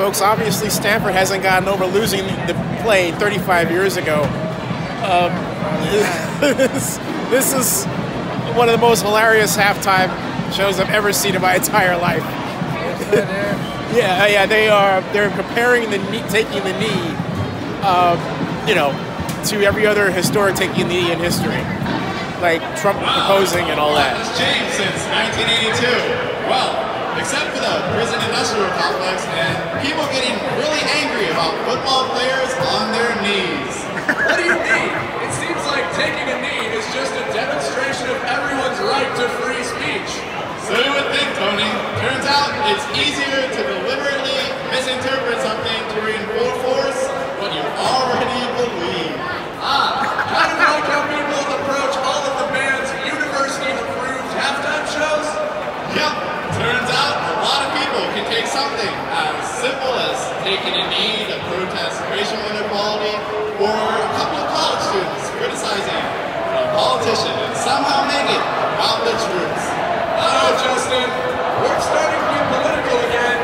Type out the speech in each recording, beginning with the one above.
folks. Obviously, Stanford hasn't gotten over losing the play 35 years ago. This is one of the most hilarious halftime shows I've ever seen in my entire life. Yeah, they're comparing the knee, taking the knee, to every other historic taking the knee in history, like Trump proposing and all that. It's changed since 1982. Well, except for the prison industrial complex and people getting really angry about football players on their knees. What do you mean? It seems like taking a knee is just a demonstration of everyone's right to free speech. So you would think, Tony. Turns out it's easier to deliberately misinterpret something to reinforce what you already believe. Kind of like how people approach all of the band's university-approved halftime shows? Yep. Turns out a lot of people can take something as simple as taking a knee to protest racial inequality, or a couple of college students criticizing a politician and somehow make it about the truth. Oh, Justin, we're starting to get political again.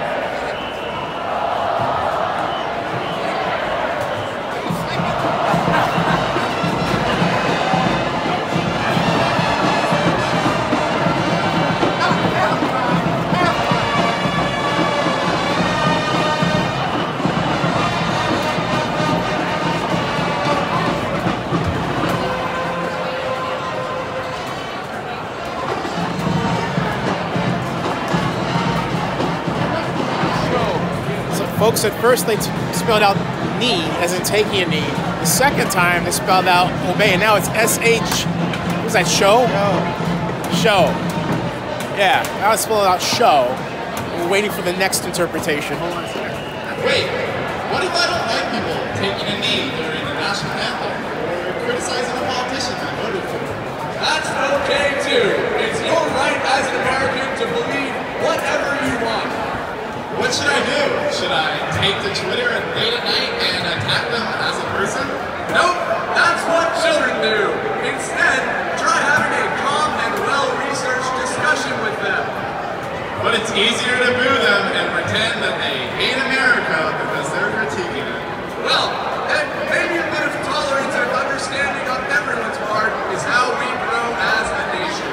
Folks, at first they spelled out knee as in taking a knee. The second time they spelled out obey, and now it's S-H, what was that, show? Show. Yeah, now it's spelled out show. We're waiting for the next interpretation. Hold on a second. Wait, what if I don't like people taking a knee during the national anthem or criticizing a politician I voted for? That's okay too. It's your right as an American to believe whatever you want. What should I do? Should I take to Twitter late at night and attack them as a person? Nope, that's what children do. Instead, try having a calm and well-researched discussion with them. But it's easier to boo them and pretend that they hate America because they're critiquing it. Well, then maybe a bit of tolerance and understanding on everyone's part is how we grow as a nation.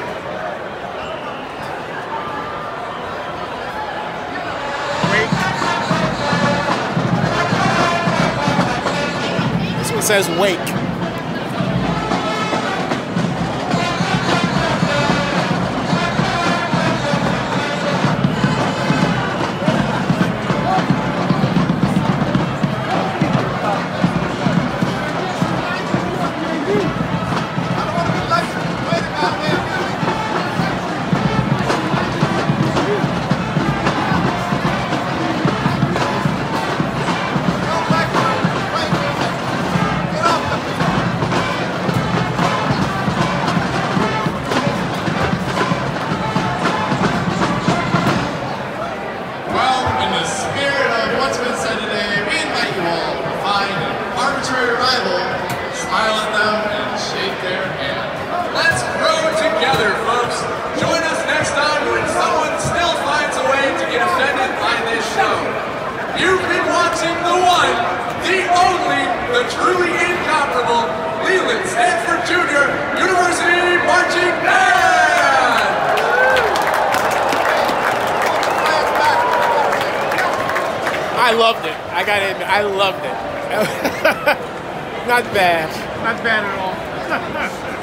This one says wake. Smile at them and shake their hand. Let's grow together, folks. Join us next time when someone still finds a way to get offended by this show. You've been watching the one, the only, the truly incomparable Leland Stanford Jr. University Marching Band! I loved it. I gotta admit, I loved it. Not bad. Not bad at all.